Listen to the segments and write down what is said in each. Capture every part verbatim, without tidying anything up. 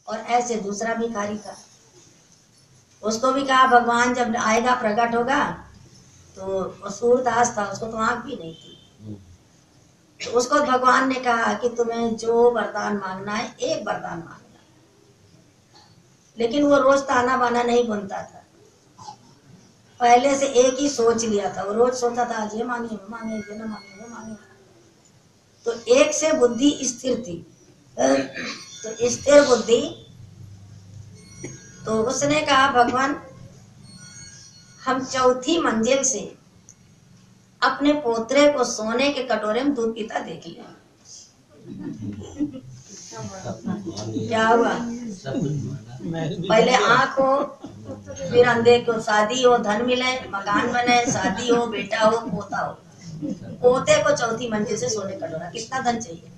और ऐसे दूसरा भिखारी था, उसको भी कहा भगवान जब आएगा प्रकट होगा, तो सूरदास था, उसको तो आंख भी नहीं थी, तो उसको भगवान ने कहा कि तुम्हें जो वरदान मांगना है एक वरदान मांगना, लेकिन वो रोज ताना बाना नहीं बुनता था, पहले से एक ही सोच लिया था, वो रोज सोचता था आज ये मांगे वो मांगे ये ना मांगे वो मांगे, तो एक से बुद्धि स्थिर थी, तो स्थिर बुद्धि, तो उसने कहा भगवान हम चौथी मंजिल से अपने पोतरे को सोने के कटोरे में दूध पीता देख लिया, क्या हुआ, पहले आँख हो, फिर अंधे को शादी हो, धन मिले, मकान बने, शादी हो, बेटा हो, पोता हो, पोते को चौथी मंजिल से सोने कटोरा, कितना धन चाहिए।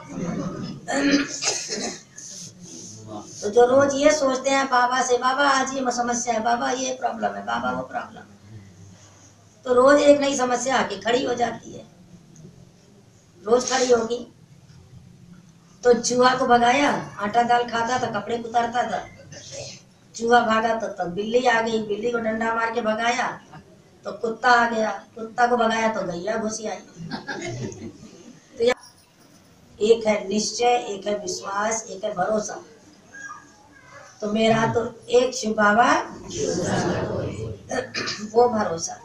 तो जो रोज ये सोचते हैं बाबा से, बाबा आज ये समस्या है, बाबा ये प्रॉब्लम है, बाबा वो प्रॉब्लम है, तो रोज एक नई समस्या आके खड़ी हो जाती है, रोज खड़ी होगी। तो चूहा को भगाया, आटा दाल खाता था, कपड़े उतारता था, चूहा भागा तो तब बिल्ली आ गई, बिल्ली को डंडा मार के भगाया तो कुत्ता आ गया, कुत्ता को भगाया तो गैया घुसी आई। तो एक है निश्चय, एक है विश्वास, एक है भरोसा। तो मेरा तो एक शिव बाबा वो भरोसा।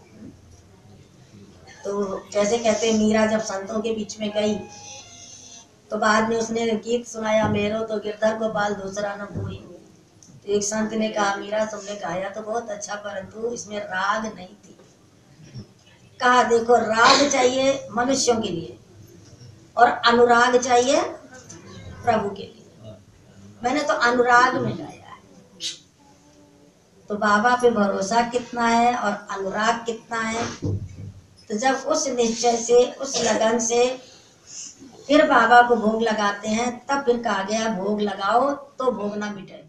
तो जैसे कहते मीरा जब संतों के बीच में गई तो बाद में उसने गीत सुनाया, मेरो तो गिरधर गोपाल दूसरा न कोई। तो एक संत ने कहा मीरा तुमने गाया तो बहुत अच्छा, परंतु इसमें राग नहीं थी। कहा देखो राग चाहिए मनुष्यों के लिए और अनुराग चाहिए प्रभु के लिए, मैंने तो अनुराग में गाया है। तो बाबा पे भरोसा कितना है और अनुराग कितना है, तो जब उस निश्चय से उस लगन से फिर बाबा को भोग लगाते हैं, तब फिर कहा गया भोग लगाओ तो भोग ना मिटे।